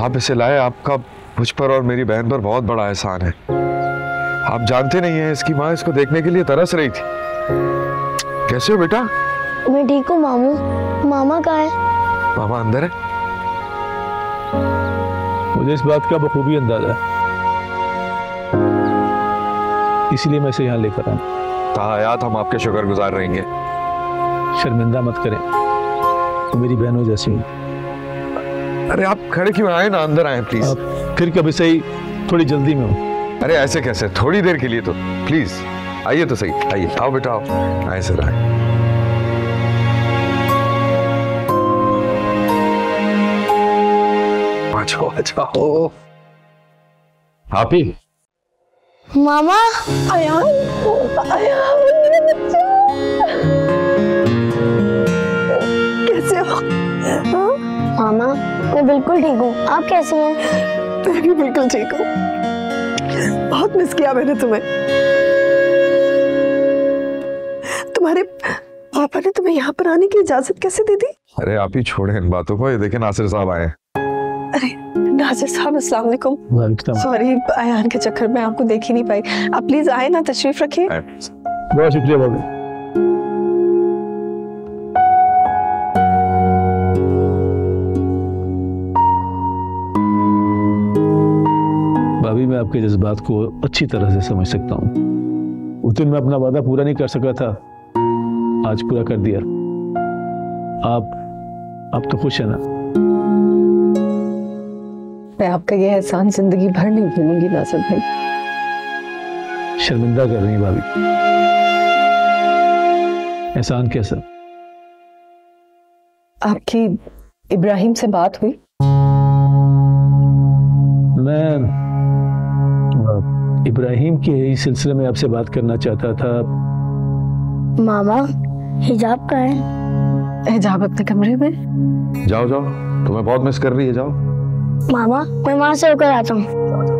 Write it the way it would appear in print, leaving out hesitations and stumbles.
आप इसे लाए, आपका मुझ पर और मेरी बहन पर बहुत बड़ा एहसान है। आप जानते नहीं हैं, इसकी माँ इसको देखने के लिए तरस रही थी। कैसे हो बेटा? मैं ठीक हूँ मामू। मामा कहाँ है? मामा अंदर है। मुझे इस बात का बखूबी अंदाजा है, इसलिए मैं इसे यहाँ लेकर आऊँ। ताहयात हम आपके शुक्रगुजार रहेंगे। शर्मिंदा मत करें, तो मेरी बहनों जैसी हूँ। अरे आप खड़े क्यों आए ना, अंदर आए प्लीज। फिर कभी सही, थोड़ी जल्दी में हूँ। अरे ऐसे कैसे, थोड़ी देर के लिए तो प्लीज आइए तो सही। आइए, आओ बेटा आओ, आए सर आए। अच्छा अच्छा हो आप ही। मामा अयान, अयान मेरा बच्चा, कैसे हो? हाँ? मामा मैं बिल्कुल ठीक हूँ, आप कैसी हैं? मैं भी बिल्कुल ठीक हूँ। बहुत मिस किया मैंने तुम्हें। तुम्हारे पापा ने तुम्हें यहाँ पर आने की इजाजत कैसे दे दी? अरे आप ही छोड़े इन बातों को, ये देखें नासिर साहब आए। अरे नासिर साहब, अस्सलाम वालेकुम। सॉरी, अयान के चक्कर में आपको देख ही नहीं पाई। आप प्लीज आए ना, तशरीफ रखिए। बहुत शुक्रिया भाभी। भाभी मैं आपके जज्बात को अच्छी तरह से समझ सकता हूँ। उस दिन मैं अपना वादा पूरा नहीं कर सका था, आज पूरा कर दिया। आप तो खुश है ना? मैं आपका ये एहसान जिंदगी भर नहीं भूलूंगी नासिर भाई। शर्मिंदा कर रही हैं भाभी। एहसान कैसा? आपकी इब्राहिम से बात हुई? मैं इब्राहिम के ही सिलसिले में आपसे बात करना चाहता था। मामा हिजाब कहाँ है? हिजाब अपने कमरे में। जाओ जाओ, तुम्हें बहुत मिस कर रही है, जाओ। मामा मैं वहां से होकर आता हूँ।